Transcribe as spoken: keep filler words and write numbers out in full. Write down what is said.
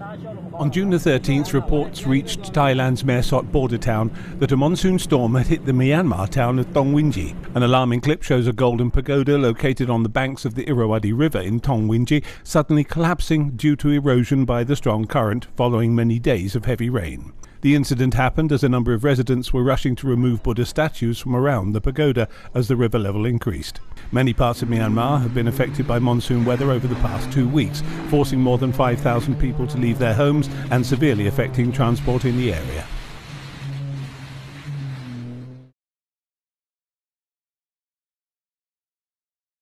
On June the thirteenth, reports reached Thailand's Mae border town that a monsoon storm had hit the Myanmar town of Taungdwingyi. An alarming clip shows a golden pagoda located on the banks of the Irrawaddy River in Taungdwingyi suddenly collapsing due to erosion by the strong current following many days of heavy rain. The incident happened as a number of residents were rushing to remove Buddha statues from around the pagoda as the river level increased. Many parts of Myanmar have been affected by monsoon weather over the past two weeks, forcing more than five thousand people to leave their homes and severely affecting transport in the area.